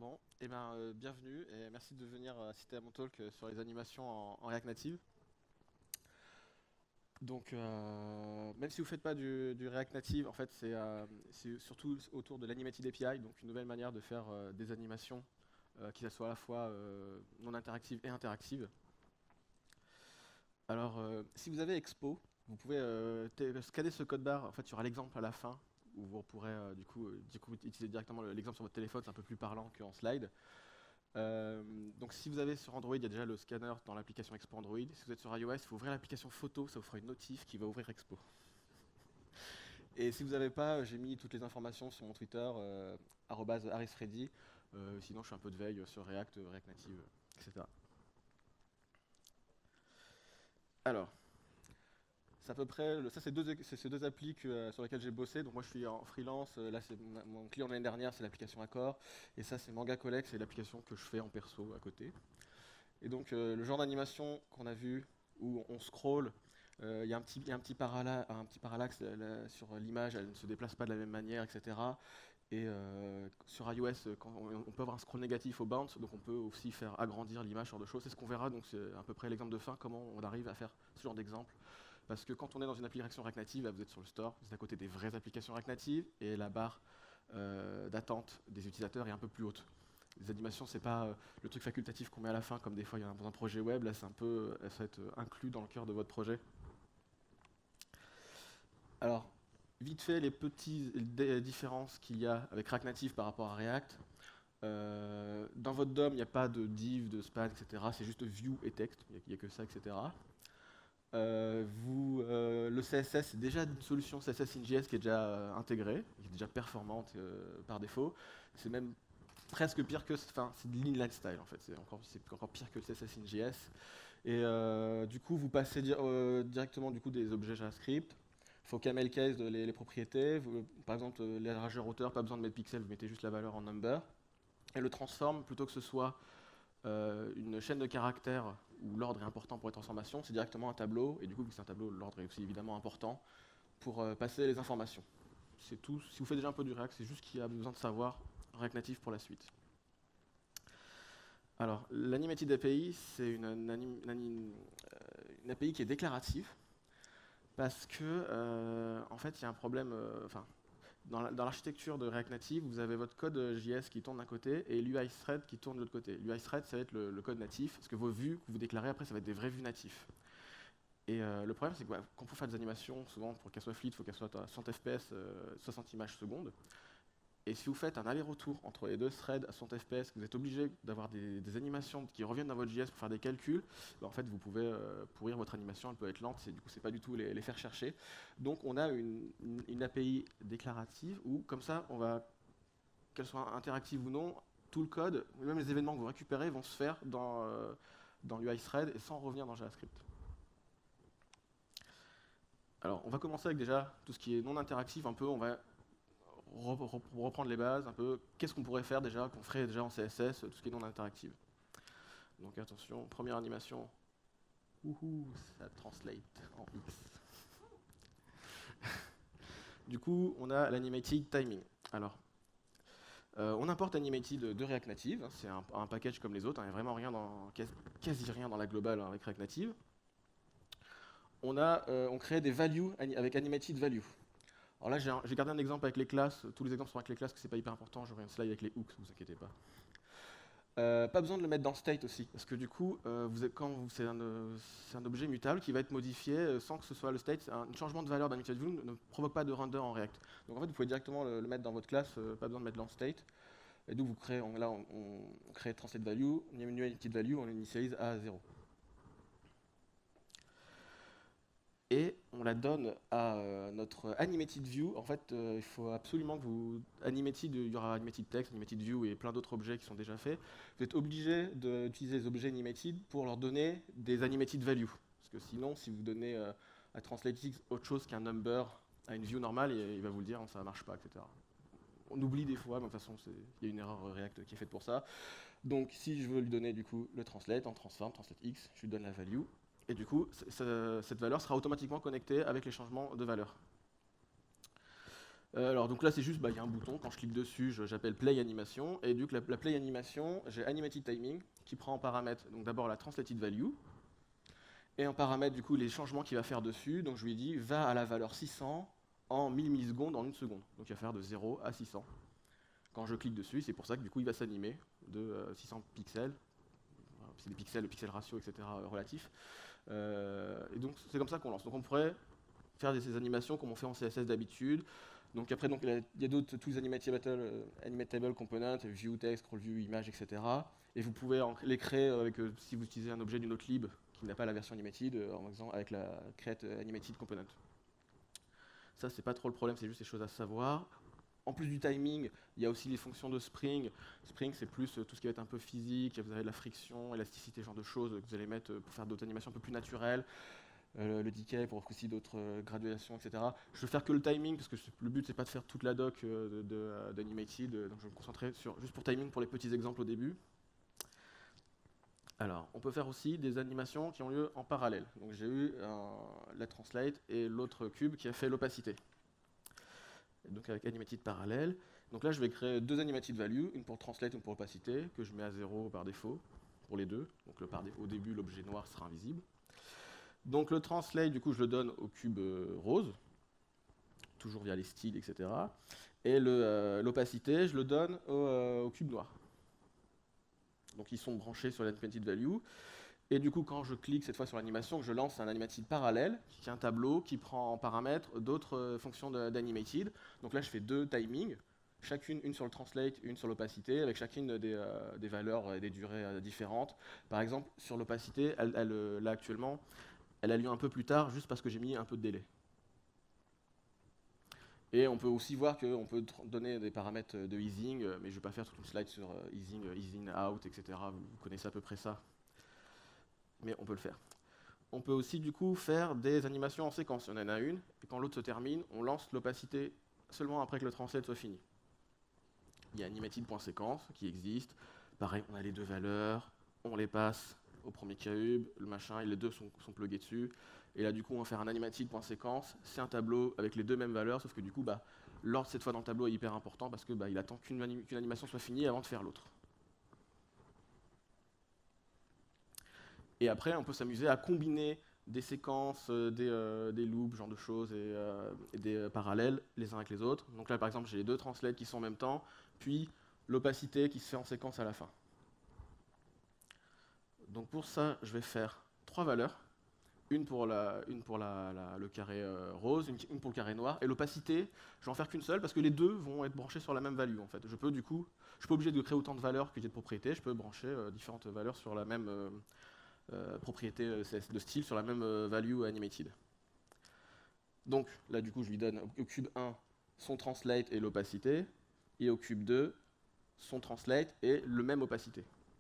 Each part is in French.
Bon, bienvenue et merci de venir assister à mon talk sur les animations en React Native. Même si vous ne faites pas du React Native, en fait, c'est surtout autour de l'Animated API, donc une nouvelle manière de faire des animations qui soient à la fois non interactives et interactives. Alors, si vous avez Expo, vous pouvez scanner ce code barre. En fait, il y aura l'exemple à la fin où vous pourrez du coup, utiliser directement l'exemple sur votre téléphone. C'est un peu plus parlant qu'en slide. Donc si vous avez sur Android, il y a déjà le scanner dans l'application Expo Android. Si vous êtes sur iOS, il faut ouvrir l'application photo, ça vous fera une notif qui va ouvrir Expo. Et si vous n'avez pas, j'ai mis toutes les informations sur mon Twitter, @harisfreddy. Sinon, je fais un peu de veille sur React, React Native, etc. Alors, c'est à peu près, ça c'est ces deux applis sur lesquelles j'ai bossé. Donc moi je suis en freelance, là c'est mon client de l'année dernière, c'est l'application Accor. Et ça c'est Manga Collect, c'est l'application que je fais en perso à côté. Et donc, le genre d'animation qu'on a vu, où on scrolle, il y a un petit parallaxe sur l'image, elle ne se déplace pas de la même manière, etc. Et sur iOS, quand on peut avoir un scroll négatif au bounce, donc on peut aussi faire agrandir l'image, ce genre de choses. C'est ce qu'on verra, donc c'est à peu près l'exemple de fin, comment on arrive à faire ce genre d'exemple. Parce que quand on est dans une application React Native, là, vous êtes sur le store, vous êtes à côté des vraies applications React Native, et la barre d'attente des utilisateurs est un peu plus haute. Les animations, c'est pas le truc facultatif qu'on met à la fin, comme des fois il y en a dans un projet web. Là, c'est un peu, ça va être inclus dans le cœur de votre projet. Alors, vite fait, les petites différences qu'il y a avec React Native par rapport à React. Dans votre DOM, il n'y a pas de div, de span, etc. C'est juste view et texte. Il n'y a que ça, etc. Le CSS, c'est déjà une solution CSS InJS qui est déjà intégrée, qui est déjà performante par défaut. C'est même presque pire que, enfin, c'est de l'inline style en fait. C'est encore pire que le CSS InJS. Et du coup, vous passez directement du coup des objets JavaScript. Il faut camel case les propriétés. Par exemple, les largeurs hauteur, pas besoin de mettre pixel, vous mettez juste la valeur en number. Et le transform, plutôt que ce soit une chaîne de caractères où l'ordre est important pour les transformations, c'est directement un tableau. Et du coup, vu que c'est un tableau, l'ordre est aussi évidemment important pour passer les informations. C'est tout. Si vous faites déjà un peu du React, c'est juste qu'il y a besoin de savoir React Native pour la suite. Alors, l'Animated API, c'est une API qui est déclarative parce que, en fait, il y a un problème. Dans l'architecture de React Native, vous avez votre code JS qui tourne d'un côté et l'UI thread qui tourne de l'autre côté. L'UI thread, ça va être le code natif, parce que vos vues que vous déclarez après, ça va être des vraies vues natifs. Et le problème, c'est que quand on fait des animations, souvent pour qu'elles soient fluides, il faut qu'elles soient à 100 fps, 60 images secondes. Et si vous faites un aller-retour entre les deux threads à 100 fps, que vous êtes obligé d'avoir des animations qui reviennent dans votre JS pour faire des calculs, en fait, vous pouvez pourrir votre animation, elle peut être lente, et du coup, c'est pas du tout les faire chercher. Donc, on a une API déclarative où, comme ça, on va, qu'elle soit interactive ou non, tout le code, même les événements que vous récupérez, vont se faire dans l'UI thread et sans revenir dans JavaScript. Alors, on va commencer avec déjà tout ce qui est non interactif, un peu, on va reprendre les bases, un peu, qu'est-ce qu'on pourrait faire déjà, qu'on ferait déjà en CSS, tout ce qui est non interactif. Donc attention, première animation, wouhou, ça translate en X. Du coup, on a l'animated timing. Alors, on importe Animated de React Native, hein, c'est un package comme les autres, il n'y a vraiment rien quasi rien dans la globale avec React Native. On crée des values avec Animated Value. Alors là, j'ai gardé un exemple avec les classes. Tous les exemples sont avec les classes, que c'est pas hyper important. J'aurai un slide avec les hooks, vous inquiétez pas. Pas besoin de le mettre dans state aussi, parce que du coup, c'est un objet mutable qui va être modifié sans que ce soit le state. Un changement de valeur d'un mutual value ne provoque pas de render en React. Donc en fait, vous pouvez directement le mettre dans votre classe, pas besoin de mettre dans state. Et donc vous créez, on crée translate value, new entity value, on l'initialise à 0. Et on la donne à notre animated view. En fait, il faut absolument que vous animated, il y aura animated text, animated view et plein d'autres objets qui sont déjà faits. Vous êtes obligé d'utiliser les objets animated pour leur donner des animated values. Parce que sinon, si vous donnez à TranslateX autre chose qu'un number à une view normale, il va vous le dire, ça ne marche pas, etc. On oublie des fois, mais de toute façon, il y a une erreur React qui est faite pour ça. Donc, si je veux lui donner du coup le translate en transform, translateX, je lui donne la value. Et du coup, cette valeur sera automatiquement connectée avec les changements de valeur. Alors donc là c'est juste, il y a un bouton, quand je clique dessus, j'appelle Play Animation, et du coup la Play Animation, j'ai Animated Timing, qui prend en paramètre donc d'abord la Translated Value, et en paramètre du coup les changements qu'il va faire dessus, donc je lui dis va à la valeur 600 en 1000 millisecondes en une seconde. Donc il va faire de 0 à 600. Quand je clique dessus, c'est pour ça que du coup il va s'animer de 600 pixels, c'est des pixels, le pixel ratio, etc. Relatif. Et donc c'est comme ça qu'on lance. Donc on pourrait faire ces animations comme on fait en CSS d'habitude. Donc après, il y a d'autres tools animatable components, view text, scroll view, image, etc. Et vous pouvez les créer avec, si vous utilisez un objet d'une autre lib qui n'a pas la version animated, en exemple avec la create animated component. Ça, c'est pas trop le problème, c'est juste des choses à savoir. En plus du timing, il y a aussi les fonctions de Spring. Spring, c'est plus tout ce qui va être un peu physique, vous avez de la friction, élasticité, ce genre de choses que vous allez mettre pour faire d'autres animations un peu plus naturelles. Le decay pour aussi d'autres graduations, etc. Je veux faire que le timing, parce que le but, c'est pas de faire toute la doc d'animated, donc je vais me concentrer juste pour timing, pour les petits exemples au début. Alors, on peut faire aussi des animations qui ont lieu en parallèle. Donc j'ai eu la translate et l'autre cube qui a fait l'opacité. Donc avec animated parallèle. Donc là, je vais créer deux animated values, une pour translate, une pour opacité, que je mets à 0 par défaut, pour les deux. Donc au début, l'objet noir sera invisible. Donc le translate, du coup, je le donne au cube rose, toujours via les styles, etc. Et l'opacité, je le donne au cube noir. Donc ils sont branchés sur l'animated value. Et du coup, quand je clique cette fois sur l'animation, je lance un animated parallèle, qui est un tableau qui prend en paramètre d'autres fonctions d'animated. Donc là, je fais deux timings, chacune, une sur le translate, une sur l'opacité, avec chacune des valeurs et des durées différentes. Par exemple, sur l'opacité, là actuellement, elle a lieu un peu plus tard, juste parce que j'ai mis un peu de délai. Et on peut aussi voir qu'on peut donner des paramètres de easing, mais je ne vais pas faire toute une slide sur easing, easing out, etc. Vous connaissez à peu près ça. Mais on peut le faire. On peut aussi du coup faire des animations en séquence. On en a une, et quand l'autre se termine, on lance l'opacité seulement après que le translate soit fini. Il y a animated.séquence qui existe. Pareil, on a les deux valeurs, on les passe au premier cube, le machin, et les deux sont plugués dessus. Et là, du coup, on va faire un animated.séquence. C'est un tableau avec les deux mêmes valeurs, sauf que du coup, l'ordre cette fois dans le tableau est hyper important parce que il attend qu'une animation soit finie avant de faire l'autre. Et après, on peut s'amuser à combiner des séquences, des loops, ce genre de choses, et des parallèles les uns avec les autres. Donc là, par exemple, j'ai les deux translates qui sont en même temps, puis l'opacité qui se fait en séquence à la fin. Donc pour ça, je vais faire trois valeurs. Une pour le carré rose, une pour le carré noir. Et l'opacité, je vais en faire qu'une seule parce que les deux vont être branchés sur la même value. En fait. Je suis pas obligé de créer autant de valeurs que j'ai de propriétés. Je peux brancher différentes valeurs sur la même propriété de style, sur la même value animated. Donc là, du coup, je lui donne au cube 1 son translate et l'opacité, et au cube 2 son translate et le même opacité.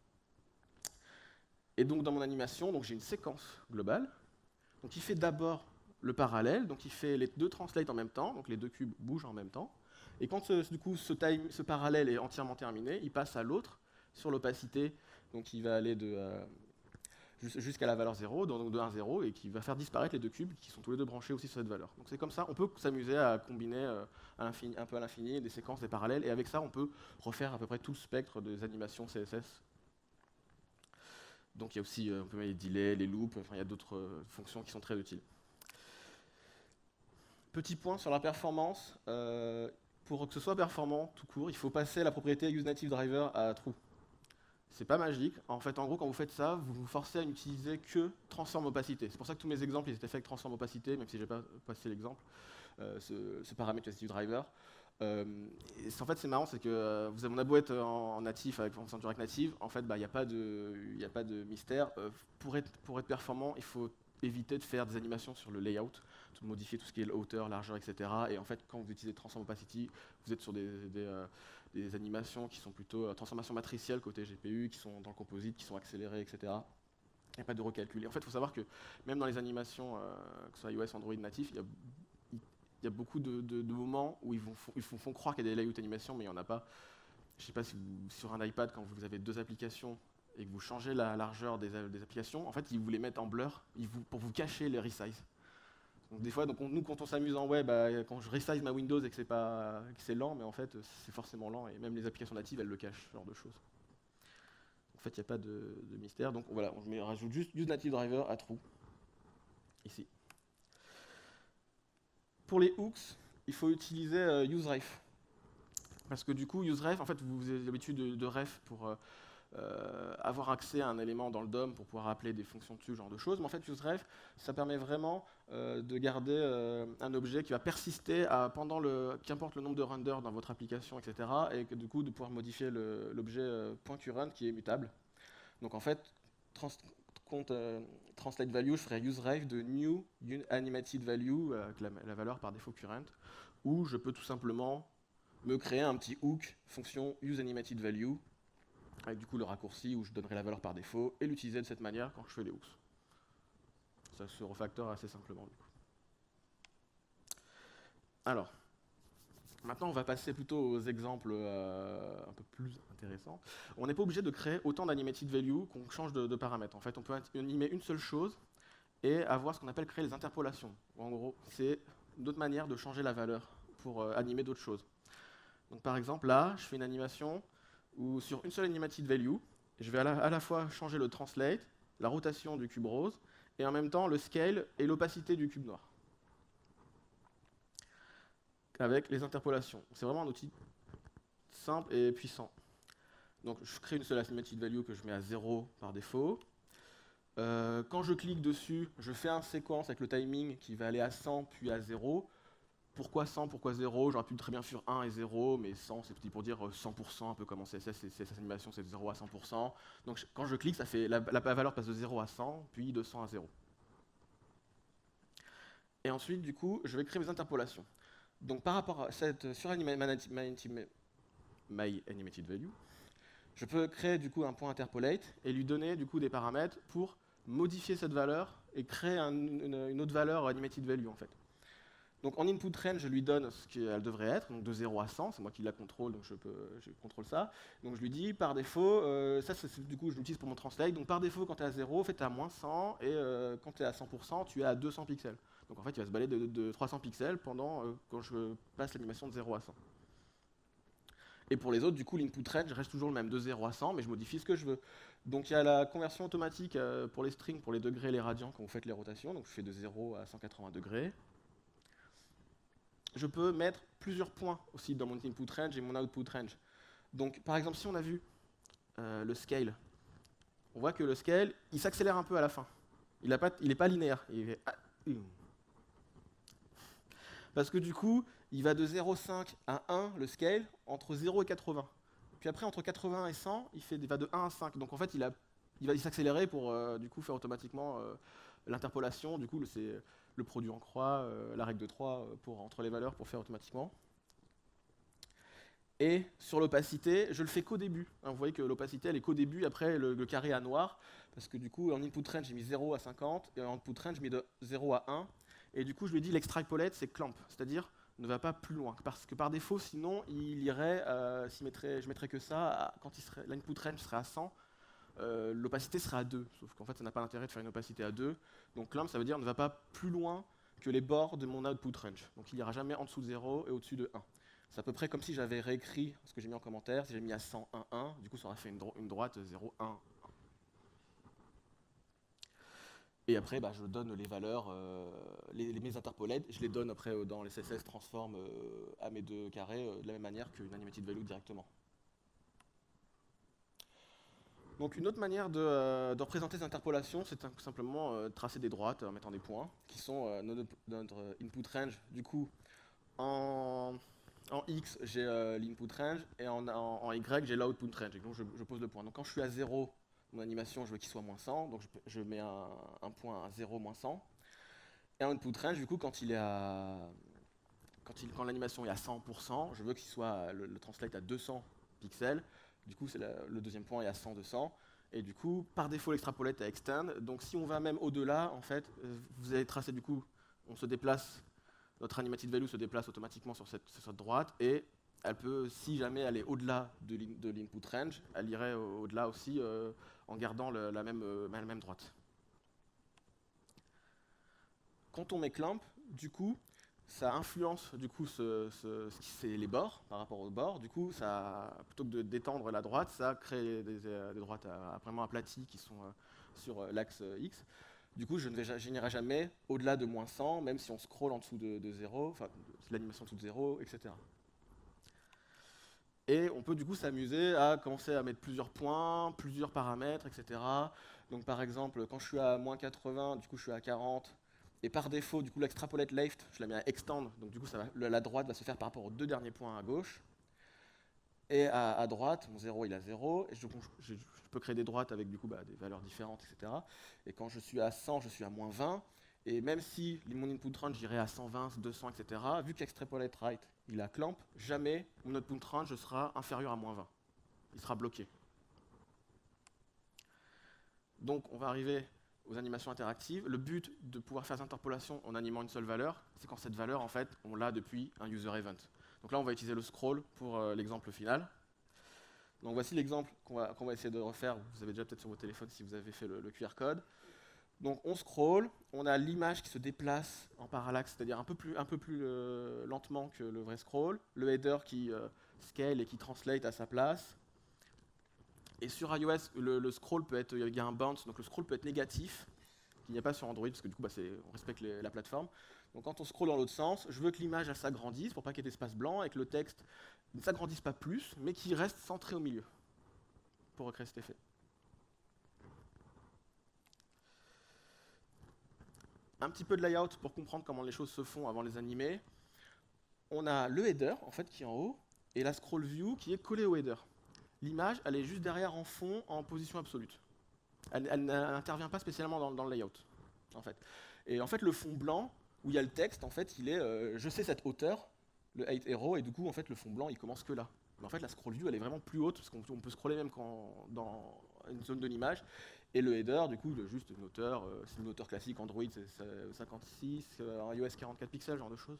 Et donc dans mon animation, j'ai une séquence globale. Donc il fait d'abord le parallèle, donc il fait les deux translates en même temps, donc les deux cubes bougent en même temps. Et quand du coup ce parallèle est entièrement terminé, il passe à l'autre sur l'opacité, donc il va aller jusqu'à la valeur 0, donc de 1, 0, et qui va faire disparaître les deux cubes qui sont tous les deux branchés aussi sur cette valeur. Donc c'est comme ça, on peut s'amuser à combiner un peu à l'infini des séquences, des parallèles, et avec ça on peut refaire à peu près tout le spectre des animations CSS. Donc il y a aussi on peut mettre les delays, les loops, il y a d'autres fonctions qui sont très utiles. Petit point sur la performance, pour que ce soit performant tout court, il faut passer la propriété useNativeDriver à true. C'est pas magique. En fait, en gros, quand vous faites ça, vous vous forcez à n'utiliser que transform opacité. C'est pour ça que tous mes exemples ils étaient faits avec transform opacité, même si j'ai pas passé l'exemple, ce paramètre useNativeDriver. En fait, c'est marrant, c'est que on a beau être en natif, avec React Native, en fait, il n'y a pas de mystère. Pour être performant, il faut éviter de faire des animations sur le layout, de modifier tout ce qui est hauteur, largeur, etc. Et en fait, quand vous utilisez Transform Opacity, vous êtes sur des animations qui sont plutôt transformation matricielle côté GPU, qui sont dans le composite, qui sont accélérées, etc. Il n'y a pas de recalcul. Et en fait, il faut savoir que même dans les animations, que ce soit iOS, Android natif, il y a beaucoup de moments où ils font croire qu'il y a des layout animations, mais il n'y en a pas. Je ne sais pas si sur un iPad, quand vous avez deux applications et que vous changez la largeur des applications, en fait, ils vous les mettent en blur pour vous cacher les resize. Donc des fois, nous, quand on s'amuse en web, quand je resize ma Windows et que c'est lent, mais en fait, c'est forcément lent, et même les applications natives, elles le cachent, ce genre de choses. En fait, il n'y a pas de mystère. Donc voilà, on rajoute juste useNativeDriver à true, ici. Pour les hooks, il faut utiliser useRef. Parce que du coup, useRef, en fait, vous avez l'habitude de ref pour avoir accès à un élément dans le DOM pour pouvoir appeler des fonctions dessus, ce genre de choses. Mais en fait, useRef, ça permet vraiment de garder un objet qui va persister pendant qu'importe le nombre de renders dans votre application, etc. Et que du coup, de pouvoir modifier l'objet .current qui est mutable. Donc en fait, translate value, je ferai useRef de new animated value, avec la valeur par défaut current, ou je peux tout simplement me créer un petit hook fonction useAnimatedValue, avec du coup le raccourci où je donnerai la valeur par défaut, et l'utiliser de cette manière quand je fais les hooks. Ça se refactor assez simplement du coup. Alors, maintenant on va passer plutôt aux exemples un peu plus intéressants. On n'est pas obligé de créer autant d'AnimatedValue qu'on change de paramètres. En fait, on peut animer une seule chose et avoir ce qu'on appelle créer les interpolations. En gros, c'est d'autres manières de changer la valeur pour animer d'autres choses. Donc par exemple, là, je fais une animation où sur une seule AnimatedValue, je vais à la fois changer le translate, la rotation du cube rose, et en même temps le scale et l'opacité du cube noir. Avec les interpolations. C'est vraiment un outil simple et puissant. Donc je crée une seule AnimatedValue que je mets à 0 par défaut. Quand je clique dessus, je fais une séquence avec le timing qui va aller à 100 puis à 0. Pourquoi 100, pourquoi 0? J'aurais pu très bien faire 1 et 0, mais 100 c'est petit pour dire 100%, un peu comme en CSS, cette animation c'est de 0 à 100%. Donc quand je clique, ça fait la valeur passe de 0 à 100, puis de 100 à 0. Et ensuite, du coup, je vais créer mes interpolations. Donc par rapport à sur myAnimatedValue, je peux créer du coup un point interpolate et lui donner du coup des paramètres pour modifier cette valeur et créer une autre valeur AnimatedValue en fait. Donc en input range, je lui donne ce qu'elle devrait être, donc de 0 à 100, c'est moi qui la contrôle, donc je contrôle ça. Donc je lui dis par défaut, du coup je l'utilise pour mon translate, donc par défaut quand tu es à 0, fais à moins 100, et quand tu es à 100%, tu es à 200 pixels. Donc en fait il va se balader de 300 pixels quand je passe l'animation de 0 à 100. Et pour les autres, du coup l'input range reste toujours le même, de 0 à 100, mais je modifie ce que je veux. Donc il y a la conversion automatique pour les strings, pour les degrés et les radians quand vous faites les rotations, donc je fais de 0 à 180 degrés. Je peux mettre plusieurs points aussi dans mon input range et mon output range. Donc, par exemple, si on a vu le scale, on voit que le scale, il s'accélère un peu à la fin. Il n'est pas linéaire. Parce que du coup, il va de 0,5 à 1, le scale, entre 0 et 80. Puis après, entre 80 et 100, il va de 1 à 5. Donc en fait, il va s'accélérer pour du coup faire automatiquement l'interpolation. Du coup, c'est le produit en croix, la règle de 3 entre les valeurs pour faire automatiquement. Et sur l'opacité, je le fais qu'au début. Vous voyez que l'opacité, elle est qu'au début, après le carré à noir, parce que du coup, en input range, j'ai mis 0 à 50, et en output range, j'ai mis de 0 à 1. Et du coup, je lui dis l'extrapolate, c'est clamp, c'est-à-dire ne va pas plus loin. Parce que par défaut, sinon, il irait, je mettrais que ça, quand l'input range serait à 100, l'opacité serait à 2. Sauf qu'en fait, ça n'a pas d'intérêt de faire une opacité à 2. Donc clamp, ça veut dire ne va pas plus loin que les bords de mon output range. Donc il n'ira jamais en dessous de 0 et au-dessus de 1. C'est à peu près comme si j'avais réécrit ce que j'ai mis en commentaire. Si j'ai mis à 100, 1, 1, du coup ça aurait fait une droite 0, 1, 1. Et après, je donne les valeurs, mes interpolates, je les donne après dans les CSS transform à mes deux carrés de la même manière qu'une AnimatedValue directement. Donc une autre manière de représenter ces interpolations, c'est tout simplement tracer des droites en mettant des points, qui sont notre input range. Du coup, en X, j'ai l'input range, et en Y, j'ai l'output range. Et donc je pose le point. Donc quand je suis à 0, mon animation, je veux qu'il soit moins 100, donc je mets un point à 0, moins 100. Et en output range, du coup, quand l'animation est à 100%, je veux qu'il soit le translate à 200 pixels. Du coup, le deuxième point est à 100, 200. Et du coup, par défaut, l'extrapolate à extend. Donc si on va même au-delà, en fait, vous allez tracer, du coup, on se déplace, notre AnimatedValue se déplace automatiquement sur cette droite, et elle peut, si jamais elle est au-delà de l'input range, elle irait au-delà aussi en gardant la même droite. quand on met clamp, du coup, ça influence du coup c'est les bords par rapport aux bords. Du coup, plutôt que de d'étendre la droite, ça crée des droites vraiment aplaties qui sont sur l'axe X. Du coup, je n'irai jamais au-delà de -100, même si on scrolle en dessous de 0, enfin, si l'animation en dessous de 0, etc. Et on peut du coup s'amuser à commencer à mettre plusieurs points, plusieurs paramètres, etc. Donc par exemple, quand je suis à -80, du coup je suis à 40, et par défaut, du coup l'extrapolate left, je la mets à extend, donc du coup la droite va se faire par rapport aux deux derniers points à gauche. Et à droite, mon 0 il a 0, et je peux créer des droites avec du coup des valeurs différentes, etc. Et quand je suis à 100, je suis à -20, et même si mon input range irait à 120, 200, etc., vu qu'extrapolate right, il a clamp, jamais mon output range sera inférieur à -20. Il sera bloqué. Donc on va arriver aux animations interactives. Le but de pouvoir faire des interpolations en animant une seule valeur, c'est quand cette valeur, en fait, on l'a depuis un user event. Donc là, on va utiliser le scroll pour l'exemple final. Donc voici l'exemple qu'on va essayer de refaire. Vous avez déjà peut-être sur vos téléphones si vous avez fait le QR code. Donc on scroll, on a l'image qui se déplace en parallaxe, c'est-à-dire un peu plus lentement que le vrai scroll. Le header qui scale et qui translate à sa place. Et sur iOS, le scroll peut être, il y a un bounce, donc le scroll peut être négatif, qu'il n'y a pas sur Android, parce que du coup, on respecte la plateforme. Donc quand on scroll dans l'autre sens, je veux que l'image s'agrandisse pour pas qu'il y ait d'espace blanc et que le texte ne s'agrandisse pas plus, mais qu'il reste centré au milieu, pour recréer cet effet. Un petit peu de layout pour comprendre comment les choses se font avant de les animer. On a le header, en fait, qui est en haut, et la scroll view qui est collée au header. L'image, elle est juste derrière en fond, en position absolue. Elle n'intervient pas spécialement dans le layout, en fait. Et en fait, le fond blanc, où il y a le texte, en fait, il est, je sais cette hauteur, le height arrow, et du coup, en fait, le fond blanc, il commence que là. Mais en fait, la scroll view, elle est vraiment plus haute, parce qu'on peut scroller même dans une zone de l'image. Et le header, du coup, juste une hauteur, c'est une hauteur classique, Android, c'est 56, iOS 44 pixels, genre de choses.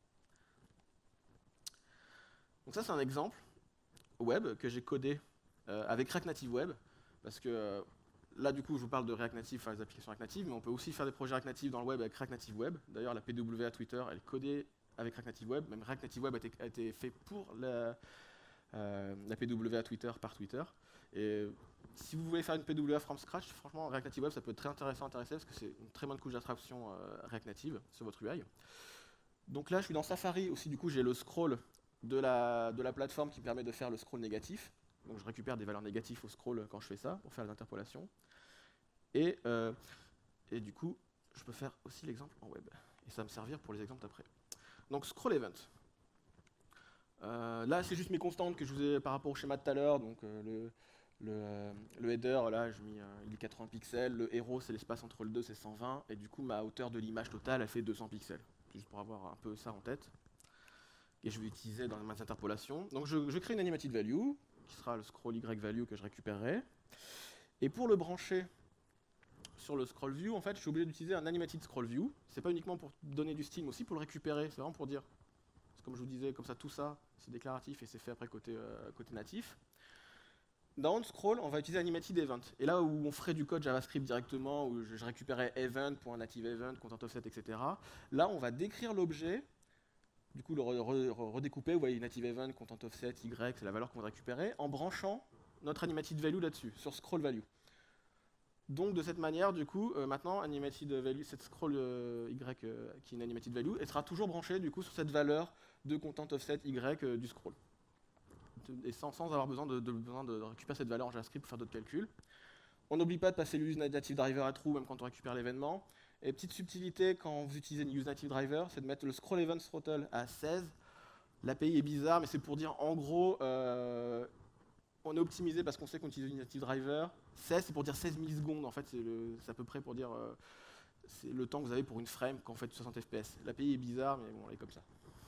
Donc ça, c'est un exemple web que j'ai codé avec React Native Web, parce que là, du coup, je vous parle de React Native, faire les applications React Native, mais on peut aussi faire des projets React Native dans le web avec React Native Web. D'ailleurs, la PWA Twitter, elle est codée avec React Native Web. Même React Native Web a été fait pour la PWA Twitter par Twitter. Et si vous voulez faire une PWA from scratch, franchement, React Native Web, ça peut être très intéressant, parce que c'est une très bonne couche d'abstraction React Native sur votre UI. Donc là, je suis dans Safari aussi, du coup, j'ai le scroll de la plateforme qui me permet de faire le scroll négatif. Donc je récupère des valeurs négatives au scroll quand je fais ça, pour faire l'interpolation. Et du coup, je peux faire aussi l'exemple en web. Et ça va me servir pour les exemples d'après. Donc scroll event. Là, c'est juste mes constantes que je vous ai par rapport au schéma de tout à l'heure. Donc le header, là, il est 80 pixels. Le héros, c'est l'espace entre le 2, c'est 120. Et du coup, ma hauteur de l'image totale, elle fait 200 pixels. Juste pour avoir un peu ça en tête. Et je vais utiliser dans mes interpolations. Donc je crée une animated value, qui sera le scroll y value que je récupérerai. Et pour le brancher sur le scroll view, en fait, je suis obligé d'utiliser un animated scroll view. C'est pas uniquement pour donner du style, mais aussi pour le récupérer. C'est vraiment pour dire, comme je vous disais, comme ça, tout ça, c'est déclaratif et c'est fait après côté natif. Dans scroll, on va utiliser animated event. Et là où on ferait du code JavaScript directement, où je récupérais event.native event, content offset, etc. Là, on va décrire l'objet. Du coup, le redécouper, vous voyez, native event, content offset, y, c'est la valeur qu'on va récupérer, en branchant notre animated value là-dessus, sur scroll value. Donc de cette manière, du coup, maintenant, animated value, cette scroll y qui est une animated value, elle sera toujours branchée du coup sur cette valeur de content offset y du scroll. Et sans avoir besoin de récupérer cette valeur en JavaScript pour faire d'autres calculs. On n'oublie pas de passer le useNative driver à true, même quand on récupère l'événement. Et petite subtilité, quand vous utilisez une useNative driver, c'est de mettre le scroll event throttle à 16. L'API est bizarre, mais c'est pour dire, en gros, on est optimisé parce qu'on sait qu'on utilise une native driver. 16, c'est pour dire 16 millisecondes. En fait, c'est à peu près pour dire c'est le temps que vous avez pour une frame quand vous faites 60 fps. L'API est bizarre, mais bon, elle est comme ça.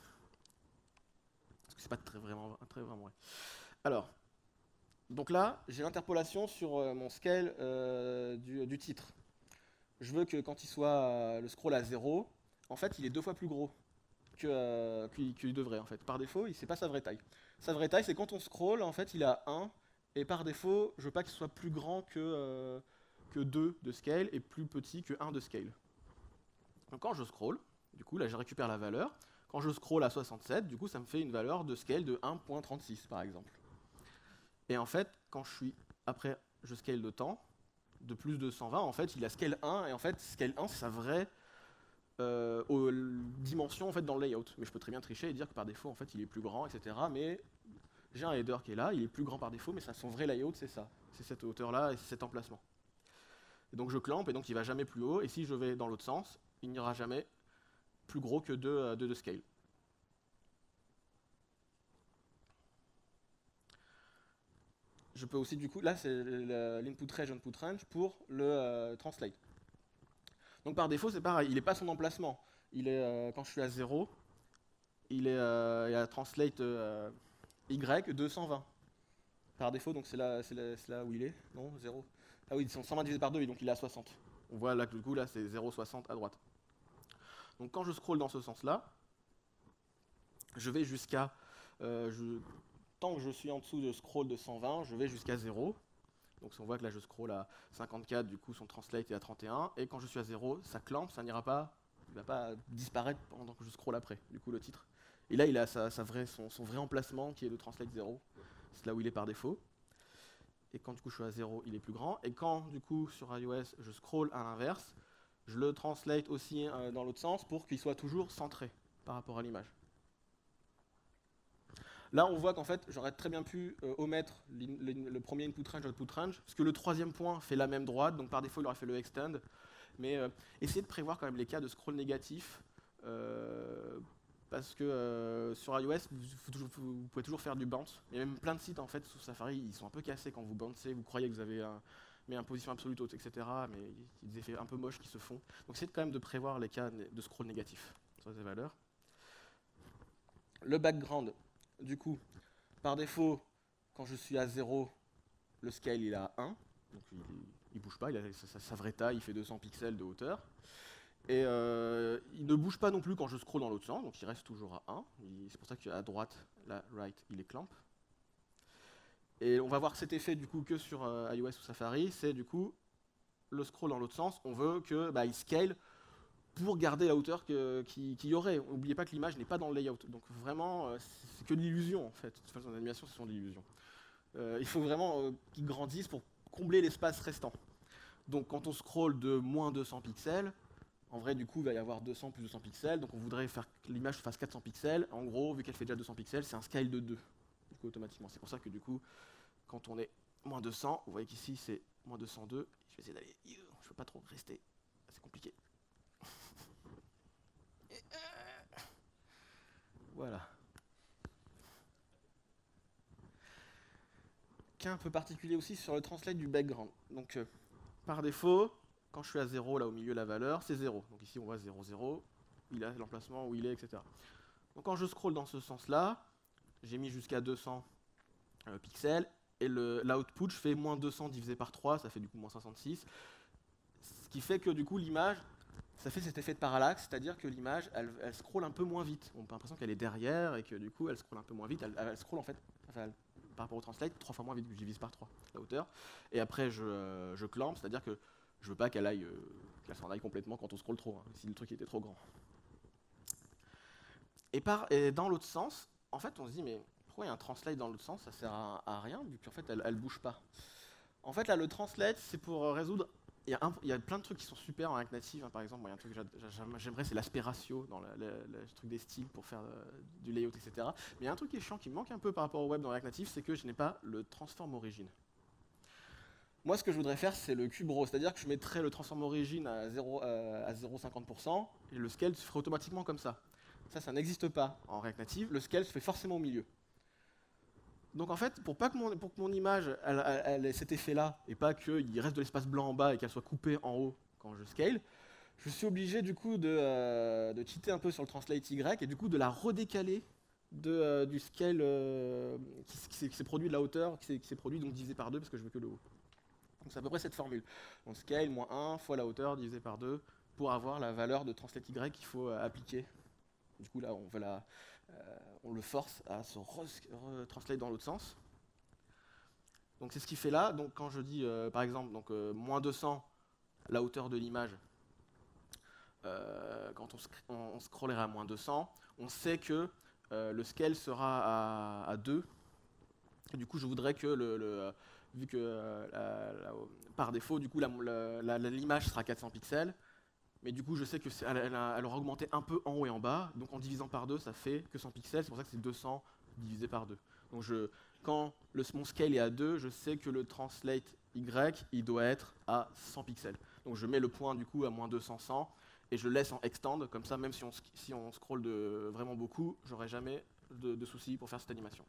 Parce que c'est pas très vraiment vrai. Alors, donc là, j'ai l'interpolation sur mon scale du titre. Je veux que quand il soit le scroll à 0, en fait, il est 2 fois plus gros qu'il devrait, en fait. Par défaut, c'est pas sa vraie taille. Sa vraie taille, c'est quand on scroll, en fait, il est à 1, et par défaut, je veux pas qu'il soit plus grand que 2 de scale, et plus petit que 1 de scale. Donc quand je scroll, du coup là je récupère la valeur. Quand je scroll à 67, du coup ça me fait une valeur de scale de 1.36 par exemple. Et en fait, quand après je scale de temps, de plus de 120, en fait il a scale 1, et en fait scale 1 c'est sa vraie dimension en fait, dans le layout. Mais je peux très bien tricher et dire que par défaut en fait il est plus grand, etc. Mais j'ai un header qui est là, il est plus grand par défaut, mais son vrai layout c'est ça. C'est cette hauteur là et c'est cet emplacement. Et donc je clampe et donc il va jamais plus haut, et si je vais dans l'autre sens, il n'y aura jamais plus gros que 2 de scale. Je peux aussi, du coup, là c'est l'input range, output range pour le translate. Donc par défaut c'est pareil, il n'est pas son emplacement. Il est, quand je suis à 0, il est à translate y 220. Par défaut, donc c'est là où il est, non 0. Ah oui, 120 divisé par 2, donc il est à 60. On voit là que du coup là c'est 0,60 à droite. Donc quand je scroll dans ce sens-là, je vais jusqu'à... tant que je suis en dessous de scroll de 120, je vais jusqu'à 0. Donc on voit que là je scroll à 54, du coup son translate est à 31. Et quand je suis à 0, ça clampe, ça n'ira pas, il ne va pas disparaître pendant que je scroll après, du coup le titre. Et là il a son vrai emplacement qui est de translate 0. C'est là où il est par défaut. Et quand du coup je suis à 0, il est plus grand. Et quand du coup sur iOS je scroll à l'inverse, je le translate aussi dans l'autre sens pour qu'il soit toujours centré par rapport à l'image. Là, on voit qu'en fait, j'aurais très bien pu omettre le premier input range, output range, parce que le troisième point fait la même droite, donc par défaut, il aurait fait le extend. Mais essayez de prévoir quand même les cas de scroll négatif, parce que sur iOS, vous pouvez toujours faire du bounce. Il y a même plein de sites en fait sous Safari, ils sont un peu cassés quand vous bouncez, vous croyez que vous avez mis une position absolue haute, etc. Mais il y a des effets un peu moches qui se font. Donc essayez quand même de prévoir les cas de scroll négatif sur ces valeurs. Le background, du coup, par défaut, quand je suis à 0, le scale il est à 1, donc il ne bouge pas, il a sa vraie taille, il fait 200 pixels de hauteur. Et il ne bouge pas non plus quand je scroll dans l'autre sens, donc il reste toujours à 1. C'est pour ça qu'à droite, la right, il est clamp. Et on va voir cet effet du coup que sur iOS ou Safari, c'est du coup le scroll dans l'autre sens, on veut que il scale pour garder la hauteur qu'il y aurait. N'oubliez pas que l'image n'est pas dans le layout, donc vraiment c'est que de l'illusion en fait. De toute façon, en animation, ce sont de l'illusion. Il faut vraiment qu'il grandisse pour combler l'espace restant. Donc quand on scroll de moins 200 pixels, en vrai du coup il va y avoir 200 plus 200 pixels, donc on voudrait faire que l'image fasse 400 pixels. En gros, vu qu'elle fait déjà 200 pixels, c'est un scale de 2, du coup automatiquement. C'est pour ça que du coup, quand on est moins 200, vous voyez qu'ici c'est moins 202, je vais essayer d'aller, je ne veux pas trop rester, c'est compliqué. Voilà. Cas un peu particulier aussi sur le translate du background. Donc par défaut, quand je suis à 0, là au milieu la valeur, c'est 0. Donc ici on voit 0, 0, il a l'emplacement où il est, etc. Donc quand je scroll dans ce sens-là, j'ai mis jusqu'à 200 pixels, et l'output, je fais moins 200 divisé par 3, ça fait du coup moins 66. Ce qui fait que du coup l'image, ça fait cet effet de parallaxe, c'est-à-dire que l'image, elle scrolle un peu moins vite. On a l'impression qu'elle est derrière et que du coup elle scrolle un peu moins vite. Elle scrolle en fait, par rapport au translate, 3 fois moins vite, je divise par 3 la hauteur. Et après je clampe, c'est-à-dire que je veux pas qu'elle s'en aille complètement quand on scrolle trop, hein, si le truc était trop grand. Et dans l'autre sens, en fait on se dit mais pourquoi il y a un translate dans l'autre sens, ça sert à rien, vu qu'en fait elle bouge pas. En fait là le translate c'est pour résoudre... Il y a plein de trucs qui sont super en React Native, hein, par exemple, il y a un truc que j'aimerais, c'est l'aspect ratio dans le truc des styles pour faire du layout, etc. Mais il y a un truc qui est chiant, qui me manque un peu par rapport au web dans React Native, c'est que je n'ai pas le transform origin. Moi, ce que je voudrais faire, c'est le cube-row, c'est-à-dire que je mettrais le transform origin à 0,50%, et le scale se ferait automatiquement comme ça. Ça n'existe pas en React Native, le scale se fait forcément au milieu. Donc en fait, pour que mon image elle ait cet effet-là, et pas qu'il reste de l'espace blanc en bas et qu'elle soit coupée en haut quand je scale, je suis obligé du coup de cheater un peu sur le translate Y et du coup de la redécaler du scale qui s'est produit de la hauteur, qui s'est produit donc divisé par 2 parce que je veux que le haut. Donc c'est à peu près cette formule. Donc scale moins 1 fois la hauteur divisé par 2 pour avoir la valeur de translate Y qu'il faut appliquer. Du coup là on le force à se retranslate dans l'autre sens. Donc c'est ce qu'il fait là. Donc quand je dis par exemple moins 200 la hauteur de l'image, quand on scrollerait à moins 200, on sait que le scale sera à 2. Et du coup, je voudrais que, vu que par défaut, du coup, l'image sera 400 pixels, mais du coup, je sais qu'elle aura augmenté un peu en haut et en bas, donc en divisant par 2, ça fait que 100 pixels, c'est pour ça que c'est 200 divisé par 2. Donc quand mon scale est à 2, je sais que le translate Y, il doit être à 100 pixels. Donc je mets le point du coup à moins 200, 100, et je laisse en extend, comme ça, même si on scroll vraiment beaucoup, j'aurai jamais de soucis pour faire cette animation.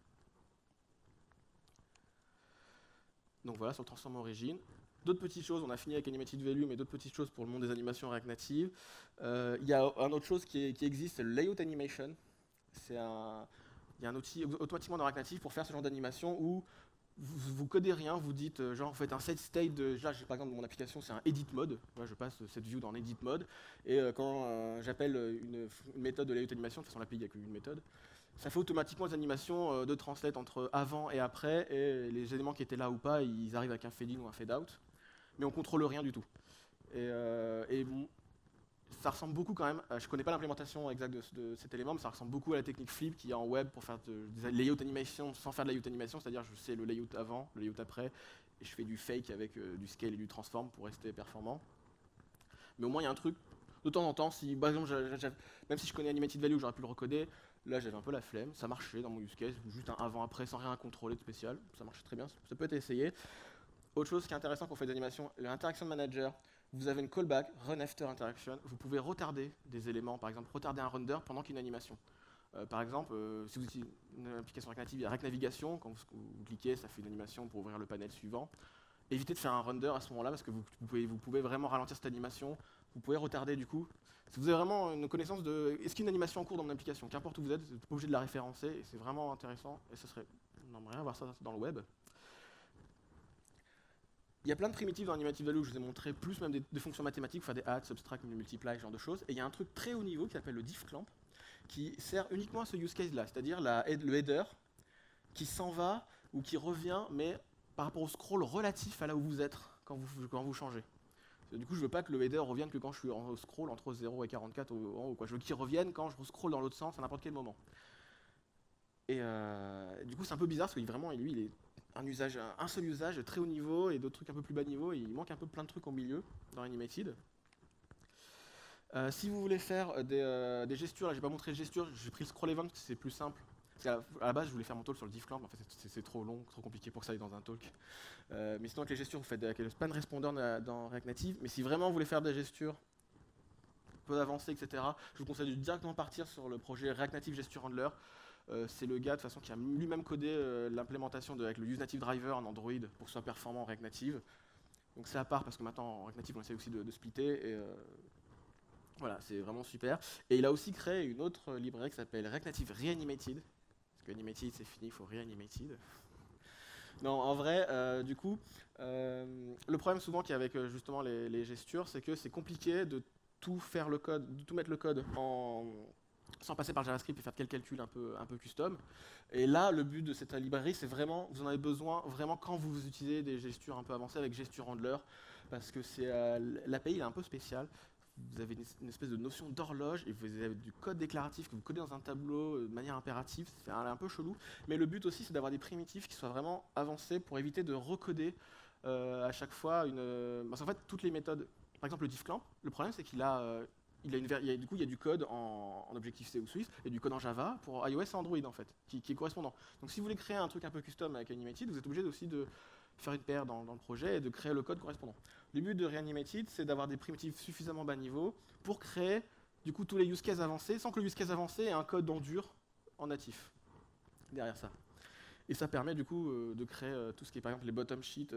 Donc voilà, sur le transform origin. D'autres petites choses, on a fini avec Animated Value, mais d'autres petites choses pour le monde des animations React Native. Il y a une autre chose qui existe, c'est le Layout Animation. Il y a un outil automatiquement dans React Native pour faire ce genre d'animation où vous codez rien, vous dites, genre, vous faites un set state de. Là, par exemple, mon application, c'est un edit mode. Moi, je passe cette view dans edit mode. Et quand j'appelle une méthode de layout animation, de toute façon, l'API, il n'y a qu'une méthode, ça fait automatiquement des animations de translate entre avant et après. Et les éléments qui étaient là ou pas, ils arrivent avec un fade in ou un fade out. Mais on contrôle rien du tout. Et ça ressemble beaucoup quand même, je connais pas l'implémentation exacte de cet élément, mais ça ressemble beaucoup à la technique Flip qu'il y a en web pour faire des layout animation sans faire de layout animation, c'est-à-dire je sais le layout avant, le layout après, et je fais du fake avec du scale et du transform pour rester performant. Mais au moins il y a un truc, de temps en temps, si par exemple, même si je connais Animated Value, j'aurais pu le recoder, là j'avais un peu la flemme, ça marchait dans mon use case, juste un avant-après sans rien contrôler de spécial, ça marchait très bien, ça peut être essayé. Autre chose qui est intéressant quand on fait des animations, l'interaction manager. Vous avez une callback, run after interaction. Vous pouvez retarder des éléments, par exemple retarder un render pendant qu'il y a une animation. Par exemple, si vous utilisez une application React Native, il y a React Navigation, quand vous cliquez, ça fait une animation pour ouvrir le panel suivant. Évitez de faire un render à ce moment-là parce que vous pouvez vraiment ralentir cette animation. Vous pouvez retarder du coup. Si vous avez vraiment une connaissance de est-ce qu'il y a une animation en cours dans mon application, qu'importe où vous êtes, vous n'êtes pas obligé de la référencer et c'est vraiment intéressant. Et on aimerait avoir ça dans le web. Il y a plein de primitives dans Animated Value, je vous ai montré plus même des fonctions mathématiques, faire des add, subtract, multiply, ce genre de choses. Et il y a un truc très haut niveau qui s'appelle le diff clamp, qui sert uniquement à ce use case-là, c'est-à-dire le header qui s'en va ou qui revient, mais par rapport au scroll relatif à là où vous êtes quand vous changez. Du coup, je veux pas que le header revienne que quand je suis en scroll entre 0 et 44 en haut. Je veux qu'il revienne quand je scroll dans l'autre sens à n'importe quel moment. Et du coup, c'est un peu bizarre parce que vraiment, lui, il est un seul usage très haut niveau et d'autres trucs un peu plus bas niveau. Et il manque un peu plein de trucs au milieu dans Animated. Si vous voulez faire des gestures, là j'ai pas montré les gestures, j'ai pris le scroll event parce que c'est plus simple. Parce qu'à la base je voulais faire mon talk sur le diff clamp, en fait c'est trop long, trop compliqué pour que ça aille dans un talk. Mais sinon avec les gestures vous faites avec le span responder dans React Native. Mais si vraiment vous voulez faire des gestures peu avancées, etc., je vous conseille de directement partir sur le projet React Native Gesture Handler. C'est le gars de toute façon qui a lui-même codé l'implémentation avec le Use Native Driver en Android pour que ce soit performant en React Native. Donc c'est à part parce que maintenant en React Native on essaie aussi de splitter. Et, voilà, c'est vraiment super. Et il a aussi créé une autre librairie qui s'appelle React Native Reanimated. Parce que Animated c'est fini, il faut Reanimated. Non, en vrai, du coup, le problème souvent qu'il y a avec justement les gestures, c'est que c'est compliqué de tout faire le code, de tout mettre le code sans passer par JavaScript et faire quel calcul un peu custom. Et là, le but de cette librairie, c'est vraiment, vous en avez besoin vraiment quand vous utilisez des gestures un peu avancées avec Gesture Handler, parce que l'API est un peu spécial. Vous avez une espèce de notion d'horloge et vous avez du code déclaratif que vous codez dans un tableau de manière impérative, c'est un peu chelou. Mais le but aussi, c'est d'avoir des primitifs qui soient vraiment avancés pour éviter de recoder à chaque fois parce qu'en fait, toutes les méthodes, par exemple le diffclamp, le problème c'est qu'il du coup, il y a du code en Objective-C ou Swift et du code en Java pour iOS et Android en fait, qui est correspondant. Donc si vous voulez créer un truc un peu custom avec Animated, vous êtes obligé aussi de faire une paire dans le projet et de créer le code correspondant. Le but de Reanimated, c'est d'avoir des primitives suffisamment bas niveau pour créer du coup tous les use cases avancés sans que le use case avancé ait un code en dur en natif derrière ça. Et ça permet du coup de créer tout ce qui est par exemple les bottom sheets.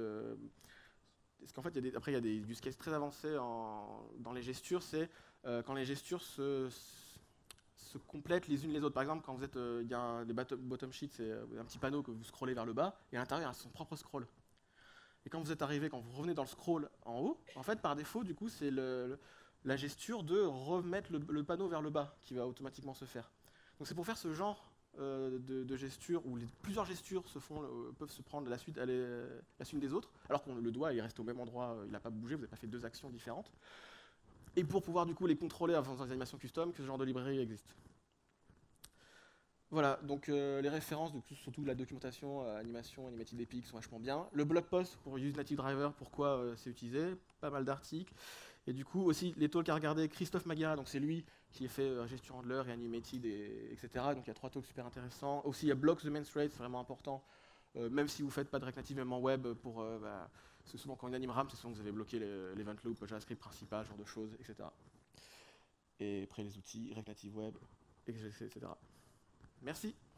Parce qu'en fait, après il y a des use cases très avancés dans les gestures, c'est quand les gestures se complètent les unes les autres. Par exemple, quand vous êtes, il y a des bottom sheets, c'est un petit panneau que vous scrollez vers le bas, et à l'intérieur, il y a son propre scroll. Et quand vous êtes arrivé, quand vous revenez dans le scroll en haut, en fait, par défaut, du coup, c'est la gesture de remettre le panneau vers le bas qui va automatiquement se faire. Donc c'est pour faire ce genre de gesture où plusieurs gestures peuvent se prendre la suite des autres, alors que le doigt il reste au même endroit, il n'a pas bougé, vous n'avez pas fait deux actions différentes. et pour pouvoir du coup les contrôler en faisant des animations custom, que ce genre de librairie existe. Voilà, donc les références, surtout la documentation, animation, Animated Epic sont vachement bien. Le blog post pour Use Native Driver, pourquoi c'est utilisé, pas mal d'articles. Et du coup aussi les talks à regarder, Christophe Maguira, donc c'est lui qui a fait Gestion Handler et Animated, etc. Donc il y a 3 talks super intéressants. Aussi il y a Blocks the Main Thread, c'est vraiment important, même si vous ne faites pas de React Native, même en web, parce que souvent quand on anime RAM, c'est souvent que vous avez bloqué l'event loop, JavaScript principal, ce genre de choses, etc. Et après les outils, React Native Web, etc. Merci.